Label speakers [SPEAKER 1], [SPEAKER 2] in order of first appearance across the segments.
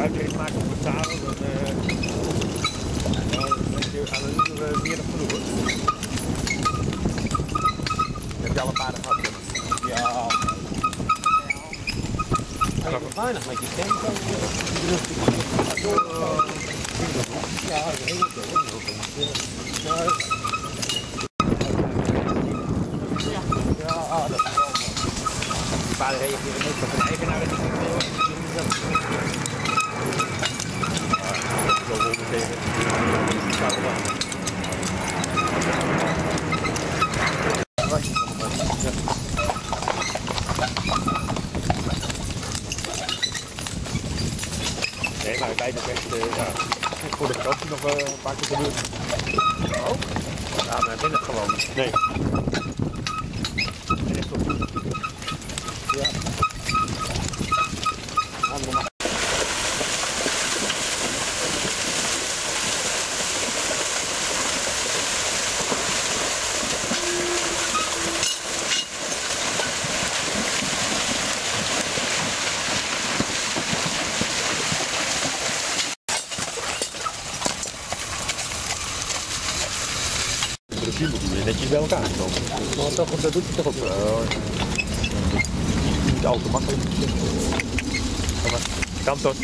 [SPEAKER 1] uitkering maken op betalen, dan heb je aan een uur meer dan genoeg. Heb je alle paarden gehad? Ja.
[SPEAKER 2] Ga je weinig met je tent dan ja, heel veel. Ja, dat is wel.
[SPEAKER 1] Die paarden reageren niet op hun eigenaar. Zo horen tegen. Nee, maar bij de beste, ja, voor de vakantie nog een paar keer gebeurd.
[SPEAKER 2] Oh? Ja, maar binnen gewoon.
[SPEAKER 1] Nee. Echt op.
[SPEAKER 2] Ja.
[SPEAKER 1] Die moet je netjes bij elkaar komen.
[SPEAKER 2] Maar toch, dat doet hij toch ook wel.
[SPEAKER 1] Niet al te makkelijk. Kom maar. Kan toch?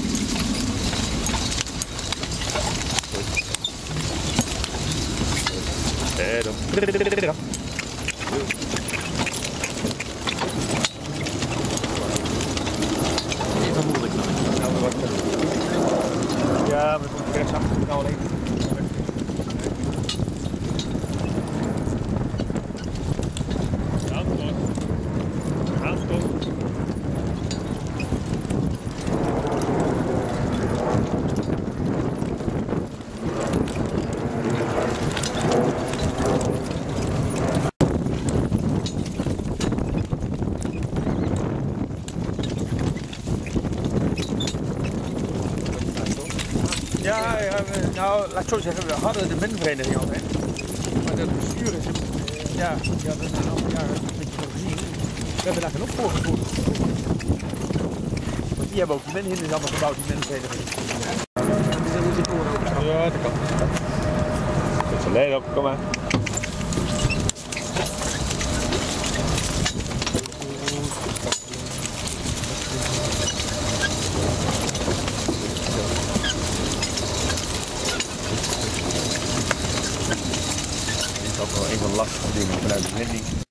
[SPEAKER 1] Dan.
[SPEAKER 2] Even moeilijk dan.
[SPEAKER 1] Ja, met een rechts achter de alleen. Ja, nou, laat ik zo zeggen, we hadden de minvereniging altijd. Maar dat bestuur is, ja, die hadden na een aantal jaren een beetje zo gezien. We hebben daar genoeg voor gevoerd. Want die hebben ook die minhinders allemaal gebouwd, die minvereniging. Ja, dat kan. Zet ze leeg op, kom maar. Dat is wel een van de lastige dingen vanuit de winding.